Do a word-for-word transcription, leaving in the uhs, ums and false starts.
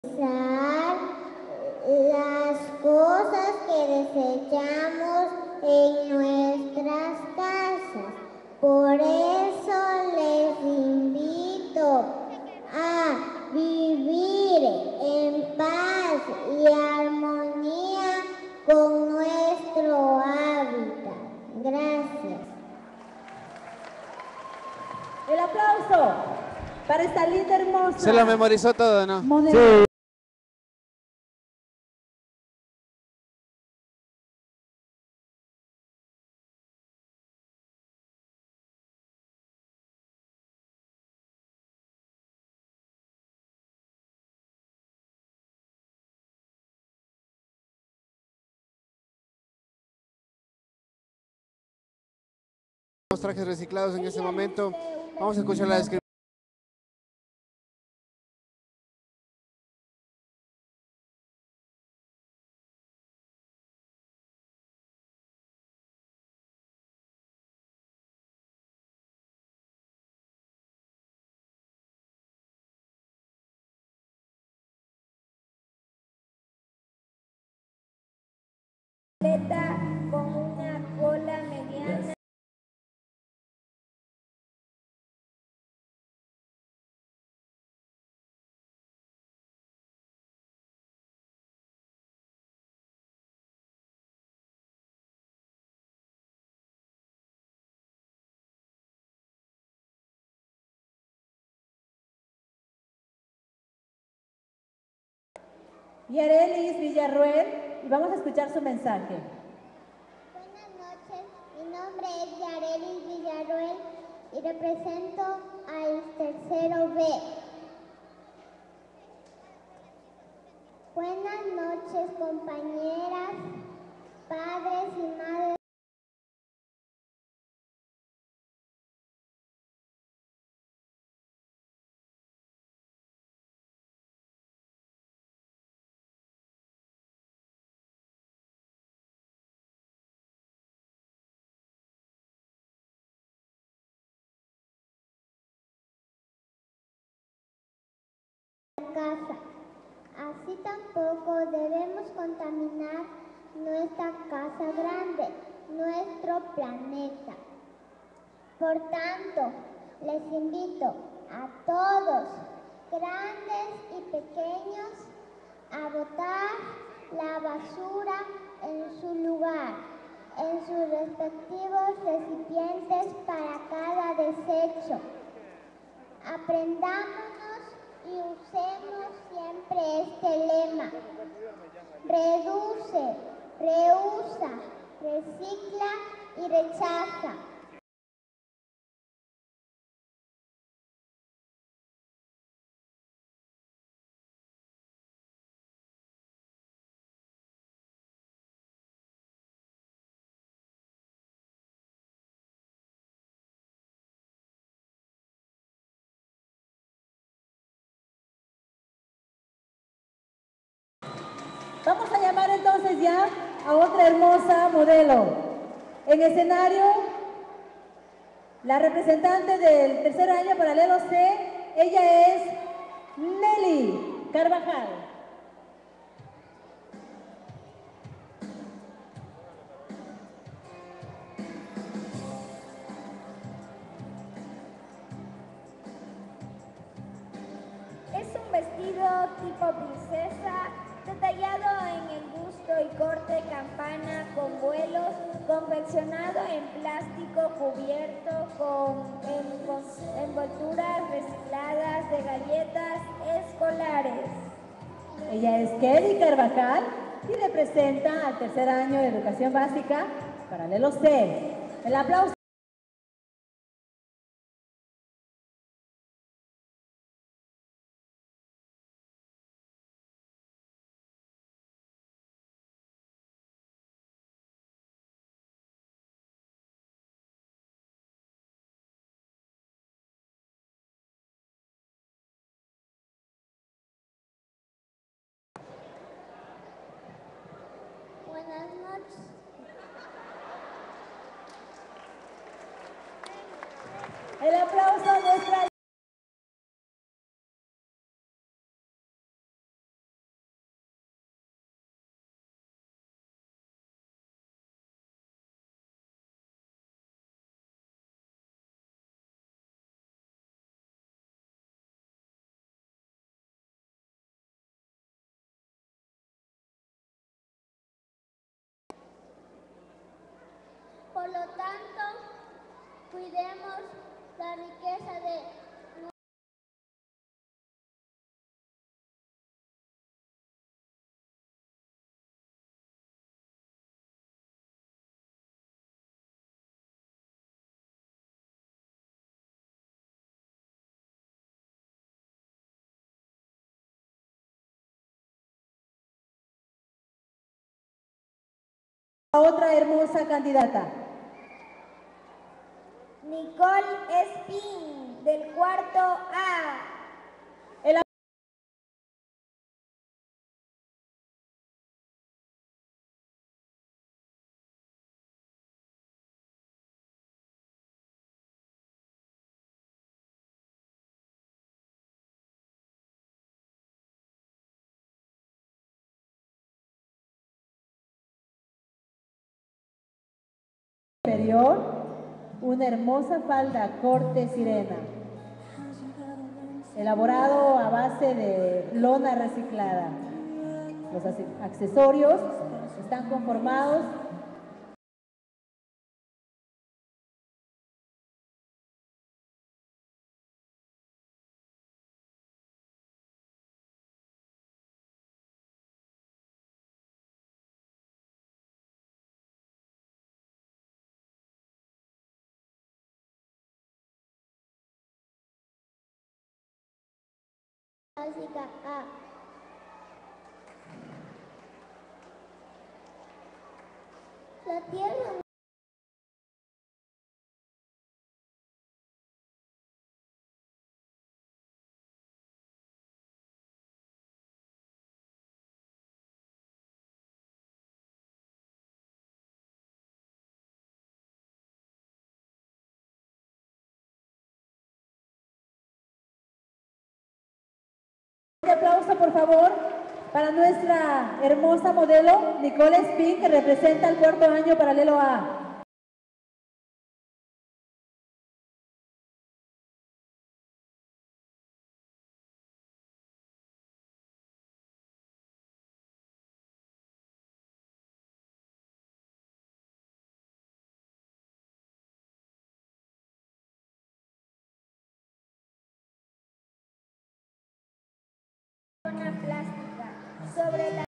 las cosas que desechamos en nuestras casas. Por eso les invito a vivir en paz y armonía con nuestro hábitat. Gracias. El aplauso para esta linda hermosa. Se lo memorizó todo, ¿no? Modelo. Sí. Los trajes reciclados en ese momento. Vamos a escuchar la descripción. Con una cola mediana. Yarelis Villarruel, y vamos a escuchar su mensaje. Buenas noches, mi nombre es Yarelis Villarruel y represento al tercero B. Buenas noches, compañeras, padres y madres. Casa. Así tampoco debemos contaminar nuestra casa grande, nuestro planeta. Por tanto, les invito a todos, grandes y pequeños, a botar la basura en su lugar, en sus respectivos recipientes para cada desecho. Aprendámonos y usemos siempre este lema: reduce, reusa, recicla y rechaza. Vamos a llamar entonces ya a otra hermosa modelo. En escenario, la representante del tercer año paralelo C, ella es Nelly Carvajal. Es un vestido tipo princesa, detallado en el busto y corte campana con vuelos, confeccionado en plástico cubierto con envolturas recicladas de galletas escolares. Ella es Kelly Carvajal y representa al tercer año de educación básica paralelo C. El aplauso. Buenas noches. El aplauso a nuestra cuidemos la riqueza de A otra hermosa candidata. Nicole Espín, del cuarto A. El superior, una hermosa falda corte sirena, elaborado a base de lona reciclada. Los accesorios están conformados básica A. La tierra Un aplauso, por favor, para nuestra hermosa modelo Nicole Espín, que representa el cuarto año paralelo A. Lona plástica sobre la